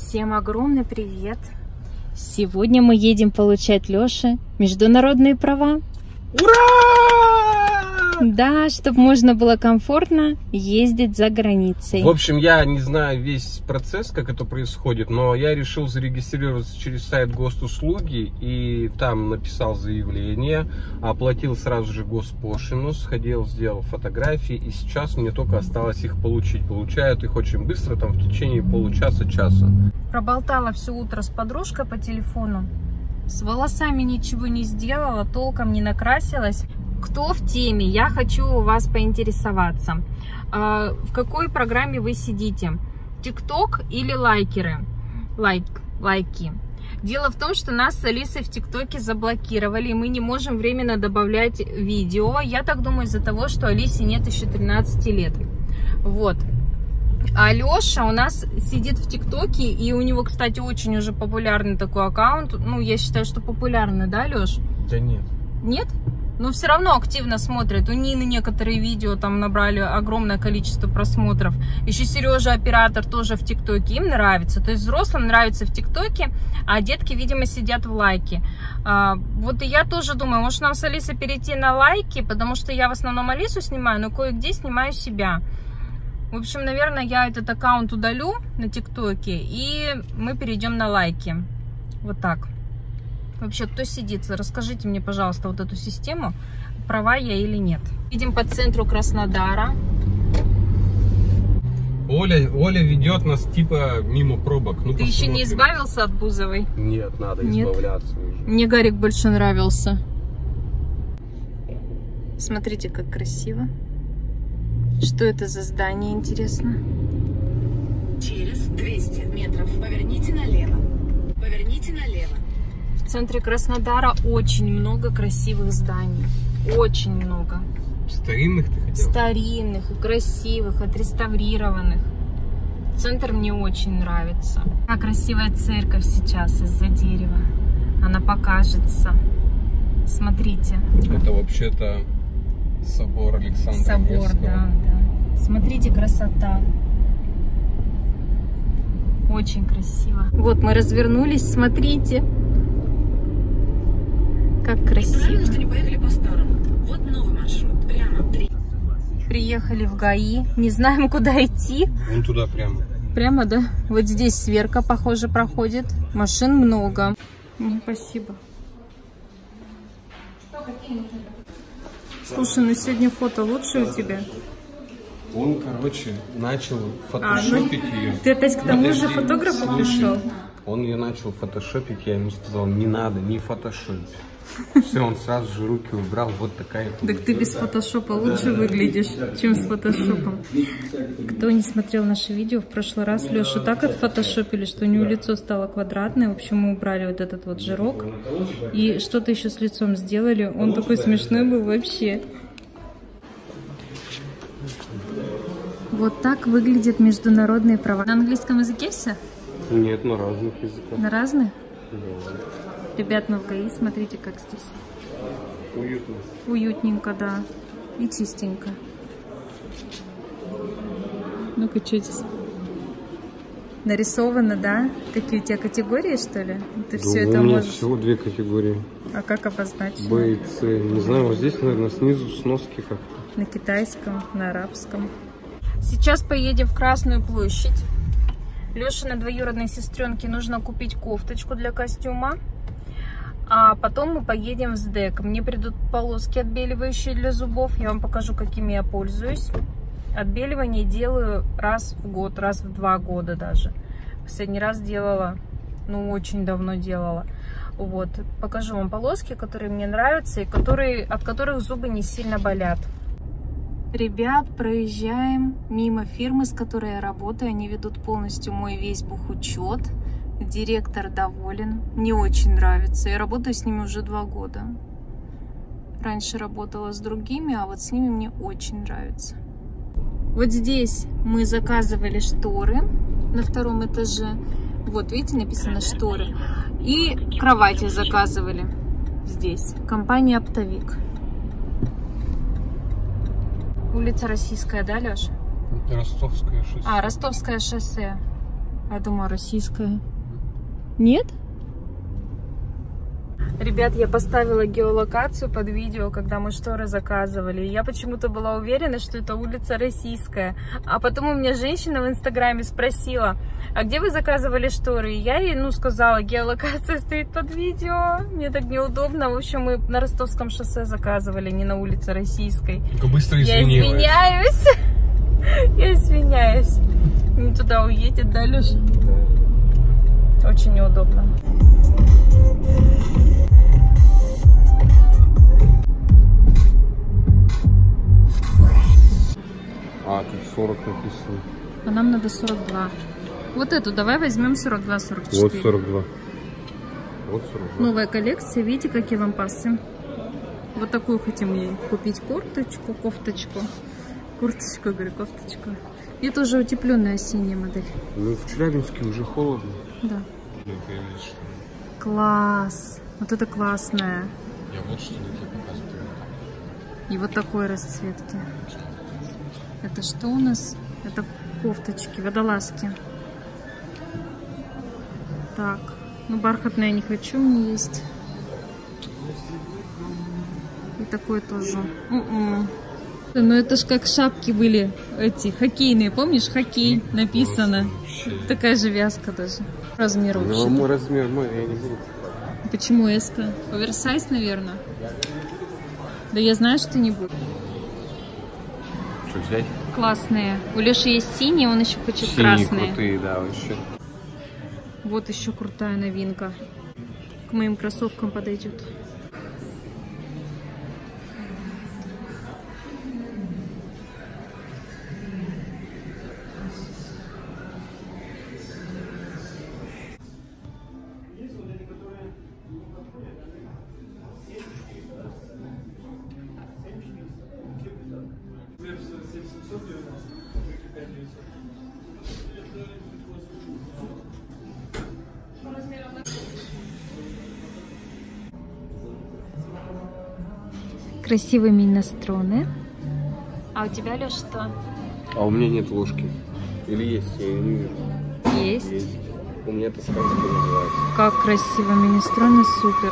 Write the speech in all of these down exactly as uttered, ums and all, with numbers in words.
Всем огромный привет! Сегодня мы едем получать Лёше международные права. Ура! Да, чтобы можно было комфортно ездить за границей. В общем, я не знаю весь процесс, как это происходит, но я решил зарегистрироваться через сайт госуслуги и там написал заявление, оплатил сразу же госпошлину, сходил, сделал фотографии, и сейчас мне только осталось их получить. Получают их очень быстро, там в течение получаса-часа. Проболтала все утро с подружкой по телефону. С волосами ничего не сделала, толком не накрасилась. Кто в теме? Я хочу у вас поинтересоваться. В какой программе вы сидите? ТикТок или лайкеры? Лайк, лайки. Дело в том, что нас с Алисой в ТикТоке заблокировали, и мы не можем временно добавлять видео. Я так думаю, из-за того, что Алисе нет еще тринадцати лет. Вот. А Леша у нас сидит в ТикТоке, и у него, кстати, очень уже популярный такой аккаунт. Ну, я считаю, что популярный, да, Леш? Да нет. Нет? Но все равно активно смотрят. У Нины некоторые видео там набрали огромное количество просмотров. Еще Сережа, оператор, тоже в ТикТоке. Им нравится. То есть взрослым нравится в ТикТоке, а детки, видимо, сидят в лайке. А, вот и я тоже думаю, может нам с Алисой перейти на лайки, потому что я в основном Алису снимаю, но кое-где снимаю себя. В общем, наверное, я этот аккаунт удалю на ТикТоке, и мы перейдем на лайки. Вот так. Вообще, кто сидит? Расскажите мне, пожалуйста, вот эту систему, права я или нет. Идем по центру Краснодара. Оля, Оля ведет нас типа мимо пробок. Ну, ты посмотрим. Еще не избавился от Бузовой? Нет, надо нет? избавляться уже. Мне Гарик больше нравился. Смотрите, как красиво. Что это за здание, интересно? Через двести метров поверните налево. Поверните налево. В центре Краснодара очень много красивых зданий. Очень много. Старинных ты хотела? Старинных и красивых, отреставрированных. Центр мне очень нравится. Какая красивая церковь сейчас из-за дерева. Она покажется. Смотрите. Это вообще-то собор Александра Собор, Невского. да, да. Смотрите, красота. Очень красиво. Вот мы развернулись, смотрите. Как красиво. Правильно, что не поехали по старому. Вот новый маршрут. Прямо три. Приехали в ГАИ. Не знаем, куда идти. Вон туда прямо. Прямо, да? Вот здесь сверка, похоже, проходит. Машин много. Ну, спасибо. Что, какие нужны? Слушай, ну сегодня фото лучше у тебя. Он, короче, начал фотошопить а, ну, ее. Ты опять к тому Подожди, же фотографу пришел? Он ее начал фотошопить, я ему сказал, не надо, не фотошопить. Все, он сразу же руки убрал, вот такая. Так ты без фотошопа лучше выглядишь, чем с фотошопом. Кто не смотрел наше видео, в прошлый раз Лешу так отфотошопили, что у него лицо стало квадратное. В общем, мы убрали вот этот вот жирок. И что-то еще с лицом сделали. Он такой смешной был вообще. Вот так выглядят международные права. На английском языке все? Нет, на разных языках. На разных? Да. Ребят, мы в ГАИ, смотрите, как здесь. Уютно. Уютненько, да. И чистенько. Ну-ка, что здесь? Нарисовано, да? Какие у тебя категории, что ли? Ты да, все у это меня можешь... всего две категории. А как обозначить? Б и С. Не знаю, вот здесь, наверное, снизу сноски как-то. На китайском, на арабском. Сейчас поедем в Красную площадь. Леше на двоюродной сестренке нужно купить кофточку для костюма. А потом мы поедем в СДЭК. Мне придут полоски отбеливающие для зубов. Я вам покажу, какими я пользуюсь. Отбеливание делаю раз в год, раз в два года даже. Последний раз делала, ну, очень давно делала. Вот. Покажу вам полоски, которые мне нравятся и которые, от которых зубы не сильно болят. Ребят, проезжаем мимо фирмы, с которой я работаю. Они ведут полностью мой весь бухучет. Директор доволен. Мне очень нравится. Я работаю с ними уже два года. Раньше работала с другими, а вот с ними мне очень нравится. Вот здесь мы заказывали шторы на втором этаже. Вот, видите, написано шторы. И кровати заказывали здесь. Компания Оптовик. Улица Российская, да, Леша? Ростовское шоссе. А, Ростовское шоссе. Я думаю, российская. Нет? Ребят, я поставила геолокацию под видео, когда мы шторы заказывали. Я почему-то была уверена, что это улица Российская. А потом у меня женщина в инстаграме спросила, а где вы заказывали шторы? И я ей, ну, сказала, геолокация стоит под видео. Мне так неудобно. В общем, мы на Ростовском шоссе заказывали, не на улице Российской. Только быстро Я извиняюсь. Я извиняюсь. Не туда уедет, да, Леш? Да. Очень неудобно. А, тут сорок написано. А нам надо сорок два. Вот эту давай возьмем сорок два сорок четыре. Вот сорок два. Вот сорок два. Новая коллекция. Видите, какие лампасы? Вот такую хотим ей купить курточку, кофточку. Курточку, говорю, кофточку. И это уже утепленная осенняя модель. Ну, в Челябинске уже холодно. Да. Класс. Вот это классная. Я вот что тебе показываю. И вот такой расцветки. Это что у нас? Это кофточки, водолазки. Так, ну бархатные я не хочу, у меня есть. И такой тоже. У-у. Ну это ж как шапки были эти, хоккейные, помнишь? Хоккей написано. Такая же вязка даже. Размер вообще. Ну, мой размер мой, я не буду. Почему эска? Оверсайз, наверное. Да я знаю, что не буду. Что взять? Классные. У Леши есть синие, он еще хочет Синие красные. крутые, да, вообще. Вот еще крутая новинка. К моим кроссовкам подойдет. Красивые миностроны. А у тебя, Леш, что? А у меня нет ложки. Или есть, я ее не вижу. Есть. Есть. У меня тосканский называется. Как красиво, министроны, супер.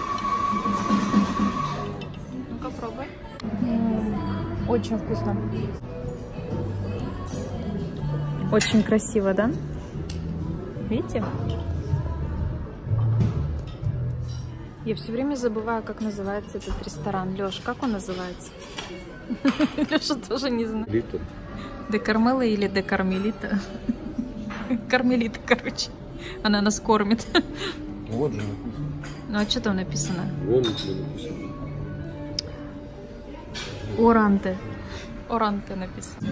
Ну-ка, пробуй. Очень вкусно. Очень красиво, да? Видите? Я все время забываю, как называется этот ресторан. Леш, как он называется? Леша тоже не знает. Литр. Де Кармела или Де Кармелита? Кармелита, короче. Она нас кормит. Вот же написано. Ну а что там написано? Вон что написано. Оранте. Оранте написано.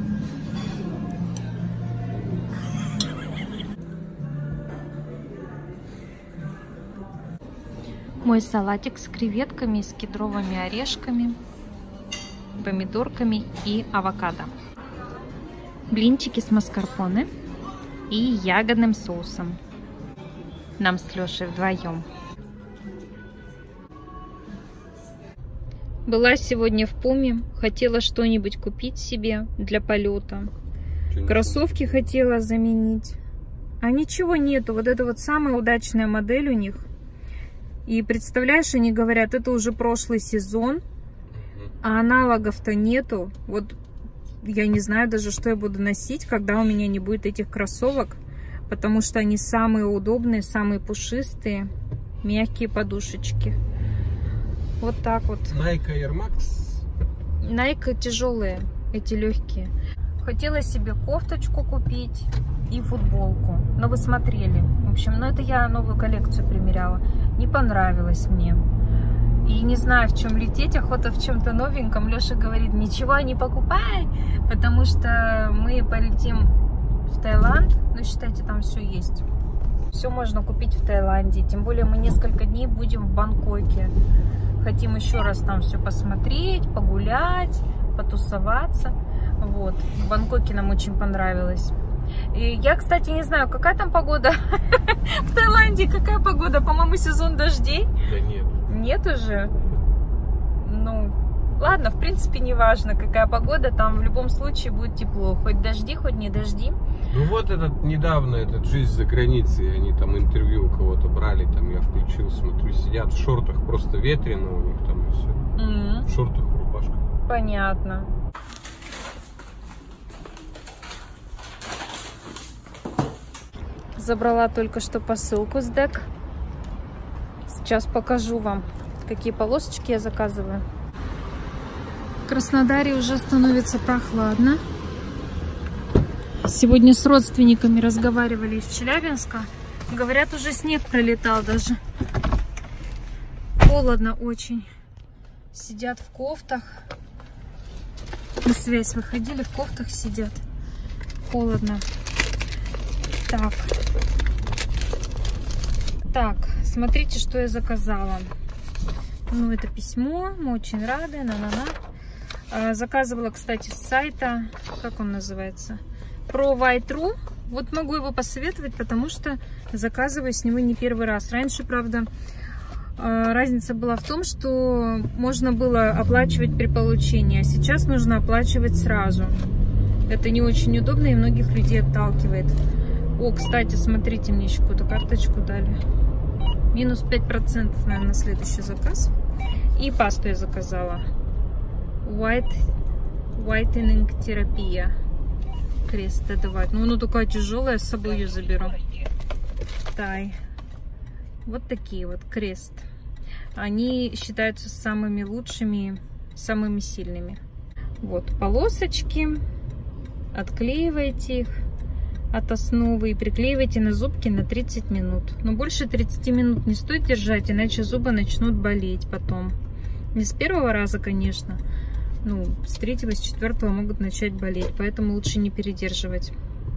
Мой салатик с креветками, с кедровыми орешками, помидорками и авокадо. Блинчики с маскарпоне и ягодным соусом. Нам с Лешей вдвоем. Была сегодня в Пуме, хотела что-нибудь купить себе для полета. Кроссовки хотела заменить. А ничего нету. Вот это вот самая удачная модель у них. И представляешь, они говорят, это уже прошлый сезон, а аналогов-то нету. Вот я не знаю даже, что я буду носить, когда у меня не будет этих кроссовок, потому что они самые удобные, самые пушистые, мягкие подушечки. Вот так вот. Nike Air Max. Nike тяжелые, эти легкие. Хотела себе кофточку купить и футболку, но вы смотрели. В общем, ну это я новую коллекцию примеряла. Не понравилось мне. И не знаю, в чем лететь, охота в чем-то новеньком. Леша говорит, ничего не покупай, потому что мы полетим в Таиланд. Ну, считайте, там все есть. Все можно купить в Таиланде. Тем более мы несколько дней будем в Бангкоке. Хотим еще раз там все посмотреть, погулять, потусоваться. Вот. В Бангкоке нам очень понравилось. И я, кстати, не знаю, какая там погода в Таиланде, какая погода, по-моему, сезон дождей. Да нет. Нет уже? Ну, Ладно, в принципе, не важно, какая погода, там в любом случае будет тепло. Хоть дожди, хоть не дожди. Ну вот этот недавно, этот «Жизнь за границей», они там интервью у кого-то брали, там я включил, смотрю, сидят в шортах, просто ветрено у них там и все. Mm-hmm. В шортах, в рубашках. Понятно. Забрала только что посылку с ДЭК. Сейчас покажу вам, какие полосочки я заказываю. В Краснодаре уже становится прохладно. Сегодня с родственниками разговаривали из Челябинска. Говорят, уже снег пролетал даже. Холодно очень. Сидят в кофтах. На связь выходили, в кофтах сидят. Холодно. Так. Так, смотрите, что я заказала. Ну, это письмо. Мы очень рады. На-на-на. Заказывала, кстати, с сайта. Как он называется? Provide точка ру. Вот могу его посоветовать, потому что заказываю с него не первый раз. Раньше, правда, разница была в том, что можно было оплачивать при получении, а сейчас нужно оплачивать сразу. Это не очень удобно и многих людей отталкивает. О, кстати, смотрите, мне еще какую-то карточку дали. Минус пять процентов, наверное, на следующий заказ. И пасту я заказала. White, whitening терапия. Крест давать. Ну, она такая тяжелая, с собой ее заберу. Тай. Вот такие вот крест. Они считаются самыми лучшими, самыми сильными. Вот полосочки. Отклеивайте их от основы и приклеивайте на зубки на тридцать минут. Но больше тридцати минут не стоит держать, иначе зубы начнут болеть потом. Не с первого раза, конечно. Ну, с третьего, с четвертого могут начать болеть, поэтому лучше не передерживать.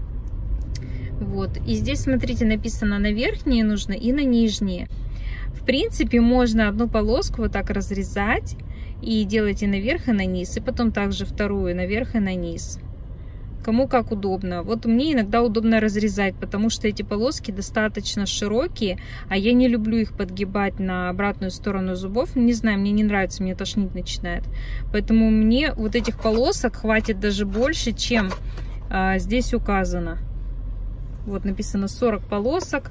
Вот. И здесь, смотрите, написано на верхние нужно и на нижние. В принципе, можно одну полоску вот так разрезать и делать и наверх, и на низ. И потом также вторую наверх и на низ. Кому как удобно. Вот мне иногда удобно разрезать, потому что эти полоски достаточно широкие, а я не люблю их подгибать на обратную сторону зубов. Не знаю, мне не нравится, мне тошнить начинает. Поэтому мне вот этих полосок хватит даже больше, чем а, здесь указано. Вот написано сорок полосок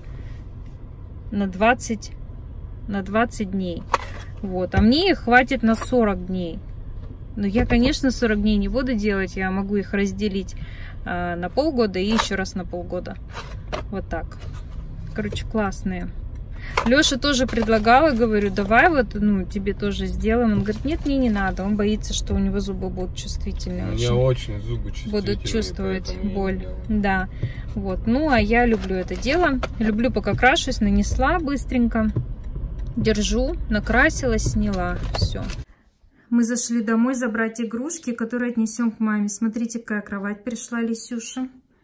на двадцать, на двадцать дней. Вот, а мне их хватит на сорок дней. Но я, конечно, сорок дней не буду делать, я могу их разделить э, на полгода и еще раз на полгода. Вот так. Короче, классные. Леша тоже предлагала, говорю, давай вот, ну, тебе тоже сделаем. Он говорит, нет, мне не надо. Он боится, что у него зубы будут чувствительные. У меня очень, очень зубы чувствительные. Будут чувствовать боль. Да. Вот. Ну, а я люблю это дело. Люблю, пока крашусь, нанесла быстренько. Держу, накрасилась, сняла. Все. Мы зашли домой забрать игрушки, которые отнесем к маме. Смотрите, какая кровать пришла Лисюша.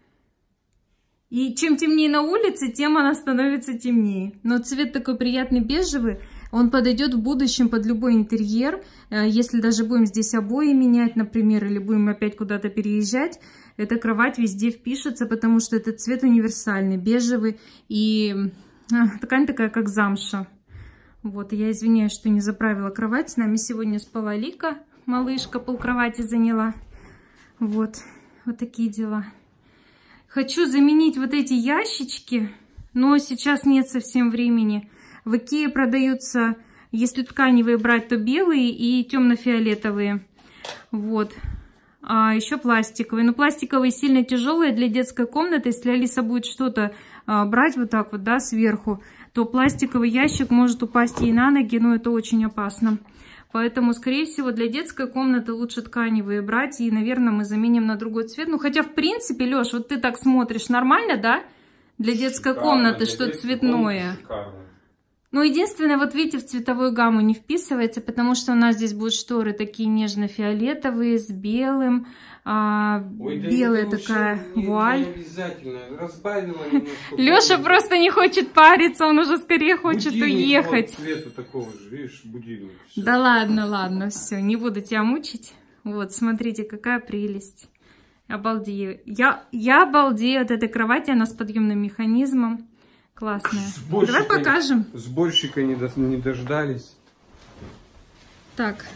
И чем темнее на улице, тем она становится темнее. Но цвет такой приятный бежевый. Он подойдет в будущем под любой интерьер. Если даже будем здесь обои менять, например, или будем опять куда-то переезжать, эта кровать везде впишется, потому что этот цвет универсальный, бежевый. И ткань такая, как замша. Вот, я извиняюсь, что не заправила кровать. С нами сегодня спала Лика, малышка, полкровати заняла. Вот, вот такие дела. Хочу заменить вот эти ящички, но сейчас нет совсем времени. В Икее продаются, если тканевые брать, то белые и темно-фиолетовые. Вот. А еще пластиковые. Но пластиковые сильно тяжелые для детской комнаты. Если Алиса будет что-то брать вот так вот, да, сверху, то пластиковый ящик может упасть ей на ноги, но это очень опасно. Поэтому, скорее всего, для детской комнаты лучше тканевые брать. И, наверное, мы заменим на другой цвет. Ну, хотя, в принципе, Леш, вот ты так смотришь, нормально, да? Для детской шикарно, комнаты, для что цветное. Ну, единственное, вот видите, в цветовую гамму не вписывается, потому что у нас здесь будут шторы такие нежно-фиолетовые с белым. А, Ой, да белая такая вуаль. Не обязательно. Разбавила немножко. Леша просто не хочет париться, он уже скорее хочет будильник уехать. Вот цвета такого же, видишь, будильник. Все. Да ладно, ладно, все, не буду тебя мучить. Вот, смотрите, какая прелесть. Обалдею. Я, я обалдею от этой кровати, она с подъемным механизмом. Классная. Давай покажем. Сборщика не, до, не дождались. Так,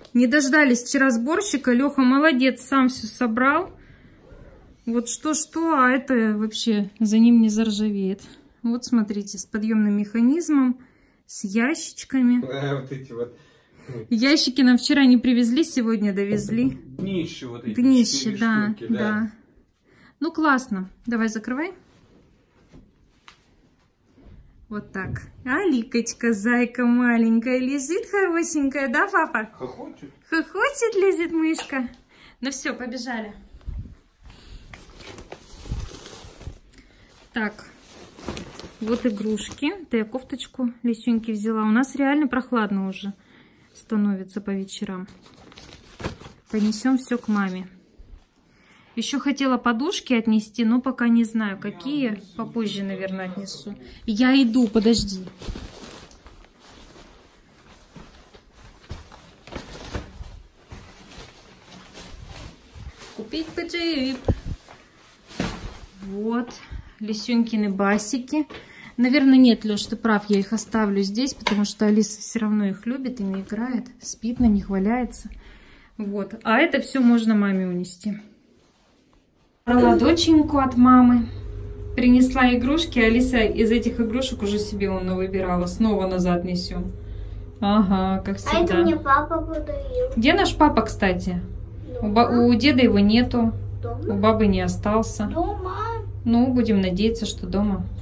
Не дождались вчера сборщика. Леха молодец, сам все собрал. Вот что-что, а это вообще за ним не заржавеет. Вот смотрите, с подъемным механизмом, с ящичками. А, вот эти вот. Ящики нам вчера не привезли, сегодня довезли. Днище вот эти. Днище, да, штуки, да. да. Ну классно. Давай закрывай. Вот так. А Ликочка, зайка маленькая, лежит хорошенькая, да, папа? Хохочет. Хохочет, лезет мышка. Ну все, побежали. Так, вот игрушки. Это я кофточку Лисюньки взяла. У нас реально прохладно уже становится по вечерам. Понесем все к маме. Еще хотела подушки отнести, но пока не знаю, какие. Попозже, наверное, отнесу. Я иду, подожди. Купить джип. Вот. Лисюнькины басики. Наверное, нет, Леш, ты прав, я их оставлю здесь, потому что Алиса все равно их любит, ими играет, спит на них, валяется. Вот. А это все можно маме унести. Брала доченьку от мамы. Принесла игрушки. Алиса из этих игрушек уже себе он выбирала. Снова назад несем. Ага, как всегда. А это мне папа подарил. Где наш папа, кстати? У, ба у деда его нету. Дома? У бабы не остался. Дома. Ну, будем надеяться, что дома.